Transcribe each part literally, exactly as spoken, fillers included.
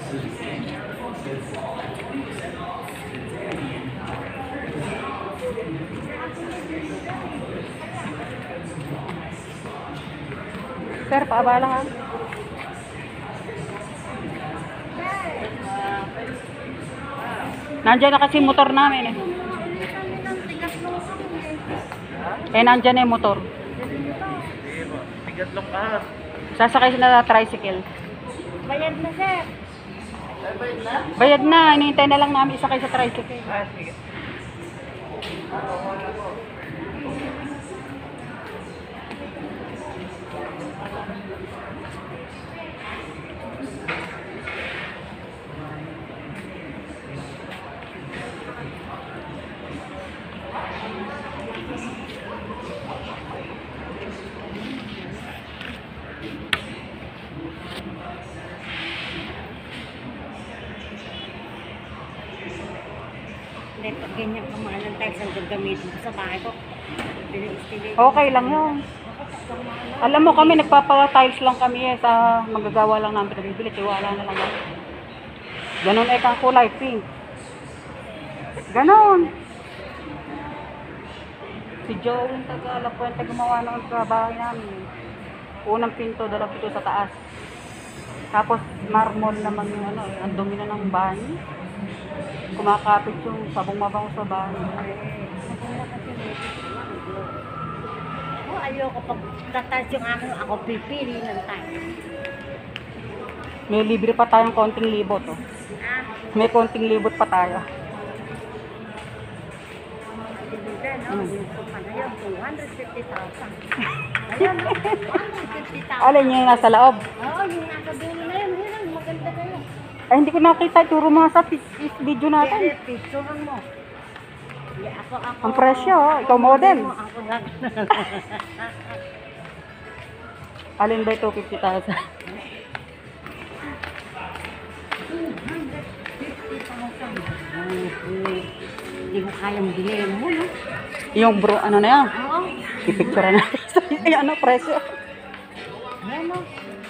Sir, paabala ha. Nandiyan na kasi motor namin eh. Eh, nandiyan na yung motor. Tigat lang ka. Sasakay na na tricycle. Bayad na, sir. Bayad na? Bayad na. Hinihintay na lang namin isakay sa tricycle. Ah, sige. Hindi, pag ganyan kamahal ng tiles ang gagamitin ko sa bahay ko. Okay lang yun. Alam mo kami, nagpapa-tiles lang kami eh, sa magagawa lang namin pinabibili. Tiwala na lang yan. Ganon eh kang kulay, pink. Ganon. Si Joe yung taga-ala Puente gumawa ng bahay namin. Unang pinto, dalawang pinto sa taas. Tapos marmol naman yung ano, ang dumi na ng banyo. Kumakapit yung sabong mabango sa banyo. Oh, ayoko pag tatiles yung akin, ako pipili ng tiles. May libre pa tayong konting libot oh. Ah, May konting libot pa tayo. libre, no? Mm. Ano yun? two hundred fifty thousand. Ayun, no? two hundred fifty thousand. Alin yung nasa loob? Oo, yung nasa dulo na yun. Ayun, maganda kayo. Ay, hindi ko nakita. Turo mga sa pi- pi- video natin. Kaya, picturean mo. Yeah, ako, ako. Ang presyo, oh. Ikaw model. Ako lang. Alin ba ito? fifty thousand? two hundred fifty thousand. Hindi ko kayang bilhin mo, no? Yung bro, ano na yan? Oo. I-picture na. Ay, ano, presyo? Ayan, no?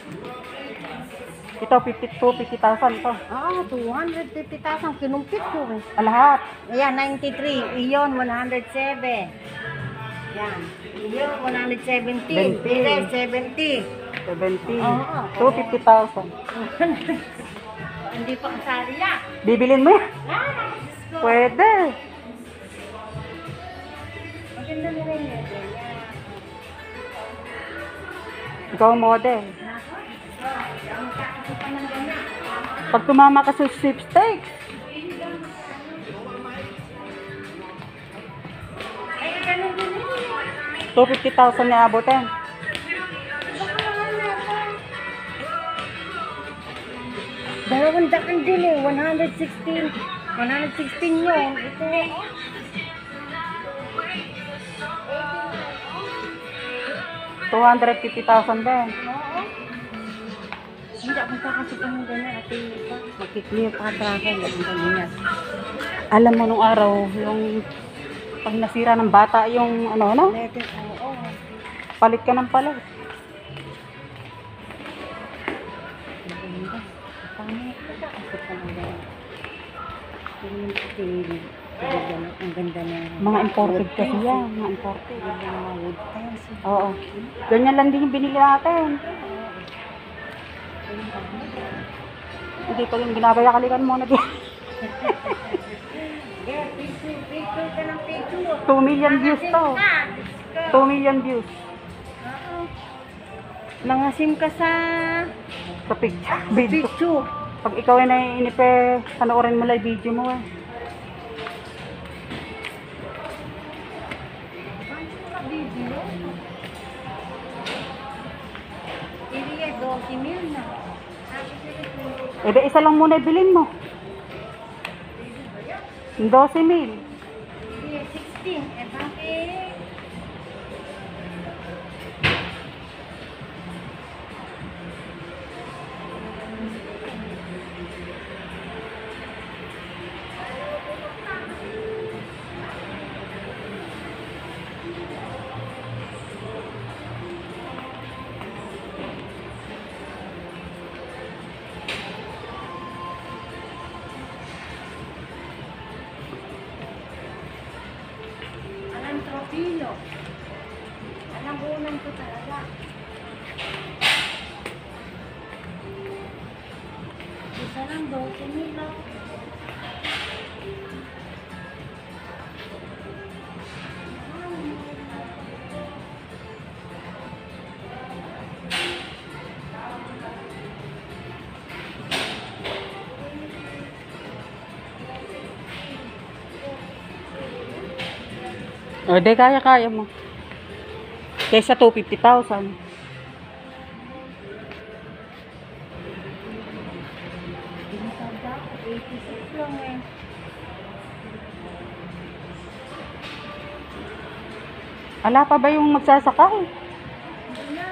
Ito, fifty-two, fifty thousand ito. Oo, two hundred fifty thousand. Kinumpit ko, eh. Ah, lahat. Ayan, ninety-three. Iyon, one hundred seven. Yan. Iyon, one hundred seventeen. Twenty. Pire, seventy. seventy. Oo. two fifty thousand. Hindi pa kasali yan. Bibilin mo yan? Ah, Diyos ko. Pwede. Maganda na rin yan. Ikaw ang model. Ang kakasupan ng ganyan. Pag tumama ka sa sweepstakes, Ay, ganun din yun. two fifty thousand na abutin. Baka mahal na ako. Dalawang daan din eh. one hundred sixteen. one hundred sixteen yun. Ito eh. two hundred fifty thousand din. Oo. Hindi ako kakasupan ng ganyan. At magkiklear pa traffic. Ang ganyan. Alam mo nung araw, yung pag nasira ng bata yung ano, ano? Letter, oo. Palit ka ng palit. Maganda. Paano ito kakasupan ng ganyan? Tingnan ko tingin. Ang ganda na. Mga imported kasi yan, mga imported. Ang ganda ng mga wood tiles. Oo. Ganyan lang din yung binili natin. Hindi pa yung ginagaya-kalikan mo na din. Yeah, picture, picture ka ng picture. two million views to. two million views. Oo. Nangasim ka sa Sa picture. Video. picture. Pag ikaw ay naiinip eh, panoorin mo lang yung video mo eh. Video. Iriya, twenty mil na. E de isa lang muna ibilin mo. twelve mil. Iriya, sixteen. Eh, bakit? kilo. Alam unan ko talaga. Isa lang, dose nila. O, di kaya-kaya mo. Kesa two hundred fifty thousand. Binisada ko, eighty-six lang eh. Ala pa ba yung magsasakay? Hindi na.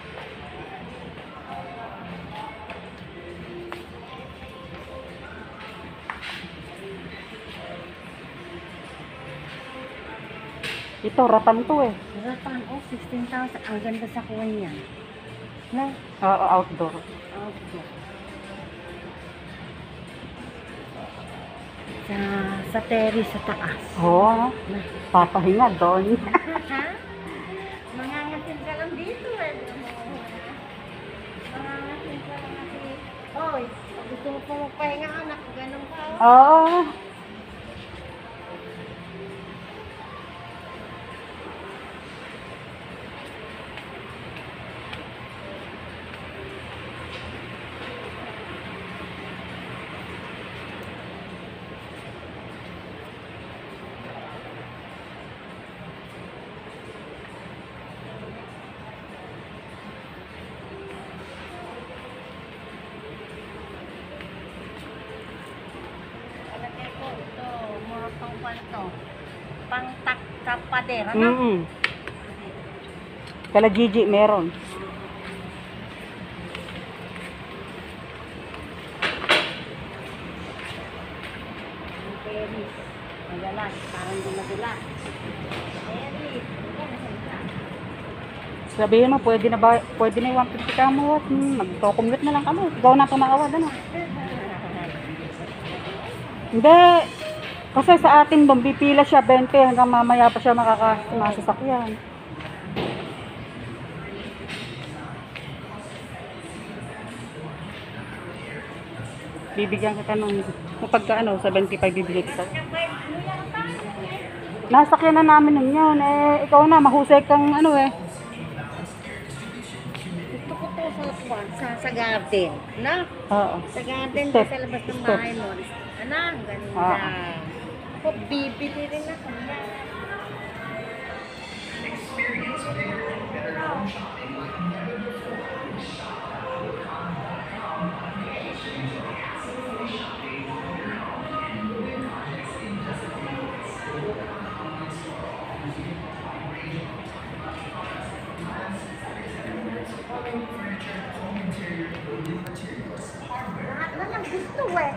Ito, ratan to eh. Harapan, oh, sixteen thousand. Ang ganda sa kuha niya. Na, Oo, outdoor. outdoor. Sa, sa terrace sa taas. Oo, Na, papahinga doon. ha? Mangangasin ka lang dito eh. Mangangasin ka lang kasi. Oy, pag gusto mo pa magpahinga anak, ganun ka. Oh. Oo. Alagay ko ito, mura pang panto. Pang takkapader, ano? Mm-mm. Kala Gigi meron. Paris. Magalas, parang di madulas. Paris. Sabihin mo, pwede na ba, pwede na yung one fifty ka mo. Hmm, magko-commute na lang kami. Ikaw na tumaawad, ano? Hindi. Kasi sa atin doon, pipila siya twenty hanggang mamaya pa siya makakasasakyan. Bibigyan kita nung, kapag ka ano, seventy-five bibigyan kita. Nasakyan na namin nun yun. Eh, ikaw na, mahusay kang ano eh. Gusto ko to sa kwan, sa, sa garden. Na? Oo. Sa garden, Step. sa labas ng Step. bahay mo. Ano? Ganda. Ah. Ako, bibili rin ako. Lahat na lang gusto eh.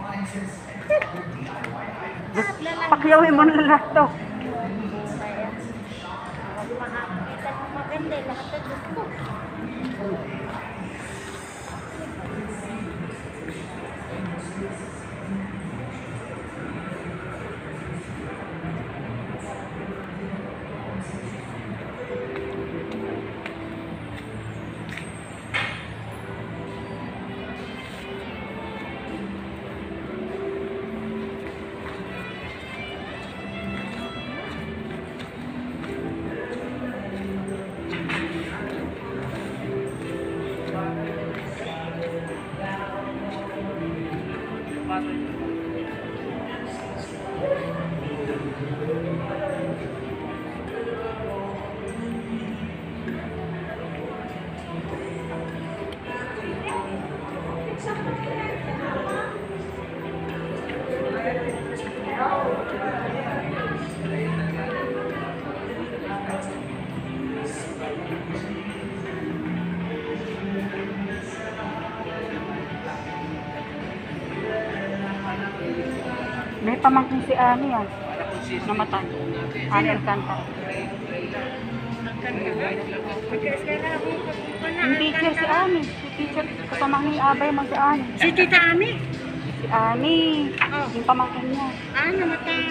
Lahat na lang Pakyawin mo na lahat to. kaya. Pag makakita mo maganda, lahat na gusto. May pamangkin si Ani ah. Namatay. Ani Alcantara. Yung teacher si Ani. Si teacher, kasama ni Abay mag si Ani. Si Tita Ami? Si Ani. Oh. Yung pamangkin niya. Ah, namatay.